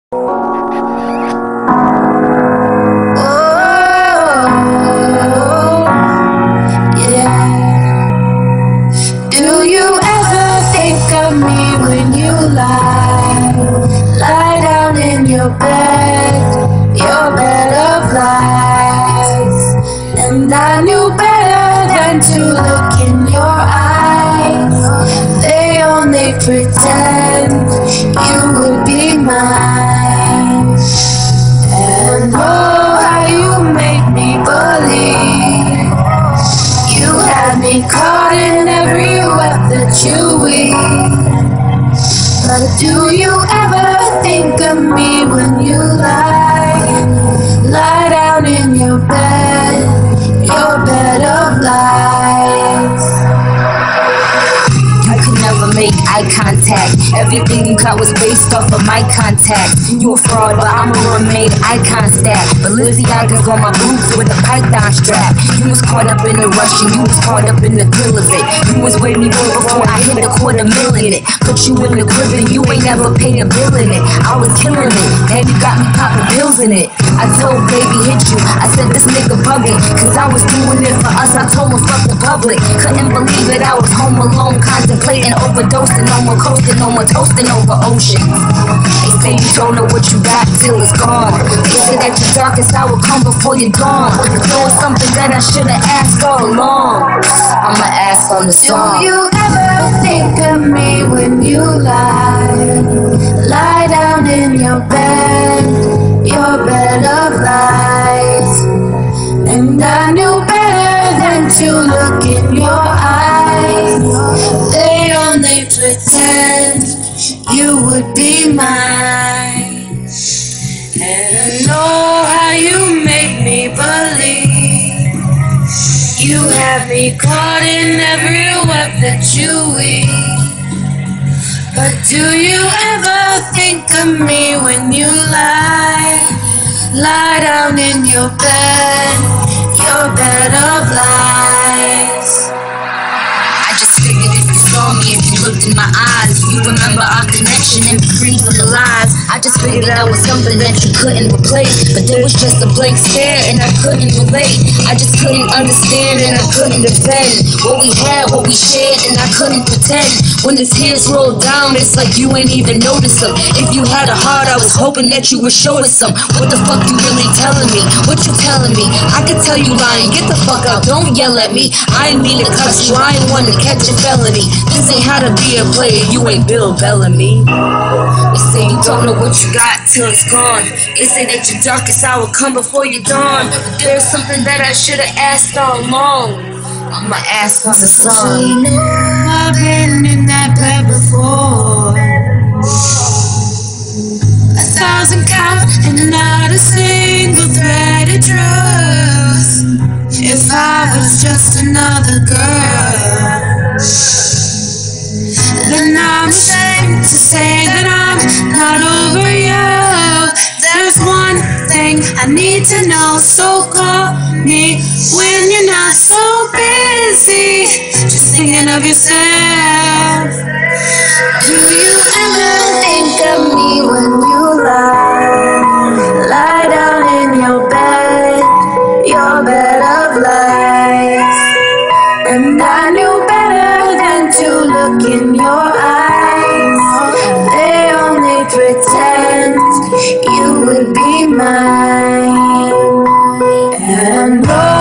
Lie down in your bed of lies. And I knew better than to look in your eyes. They only pretend you would be mine. And oh, how you make me believe. You had me caught in every web that you weave. But do you ever think of me when you lie down in your bed of lies? I could never make eye contact. Everything you got was based off of my contact. You a fraud, but I'ma remain icon stack. Balenciaga's on my boots with a python strap. You was caught up in the rush and you was caught up in the thrill of it. You was way me before I hit $250,000 in it. Put you in the crib and you ain't never paid a bill in it. I was killing it, and you got me popping pills in it. I told baby hit you, I said this nigga bugging, cause I was doing it for us. I told him fuck the public. Couldn't believe it, I was home alone, contemplating, overdosing, no more coasting, no more toasting over oceans. They say you don't know what you got till it's gone. They say that your darkest hour come before you're gone. But there was something that I should've asked all along. I'ma ask on the song. Do you ever think of me when you lie down in your bed of lies? And I knew better than to look in your eyes. They only pretend you would be mine. And I know how you make me believe. You have me caught in every web that you weave. But do you ever think of me when you lie down in your bed of lies? I just figured if you saw me, if you looked in my eyes, you remember our connection and be free from the lies. I just figured that was something that you couldn't replace, but there was just a blank stare and I couldn't relate. I just couldn't understand and I couldn't defend what we had, what we shared, and I couldn't pretend. When the tears rolled down, it's like you ain't even notice them. If you had a heart, I was hoping that you would show us some. What the fuck you really telling me? What you telling me? I could tell you lying, get the fuck out, don't yell at me. I ain't mean to cuss you, I ain't want to catch a felony. This ain't how to be a player, you ain't Bill Bellamy. They say you don't know what you got till it's gone. They say that your darkest hour come before your dawn. But there's something that I should've asked all along. I'ma ask on the song. So you know I've been in that bed before. 1,000 counts and not a single thread of truth. If I was just another girl, then I'm ashamed to say that I'm not over you. There's one thing I need to know, so call me when you're not so busy, just thinking of yourself. Do you ever think of me when you lie down in your bed of lies? And I knew better than to look in your eyes. They only pretend you would be mine. And oh,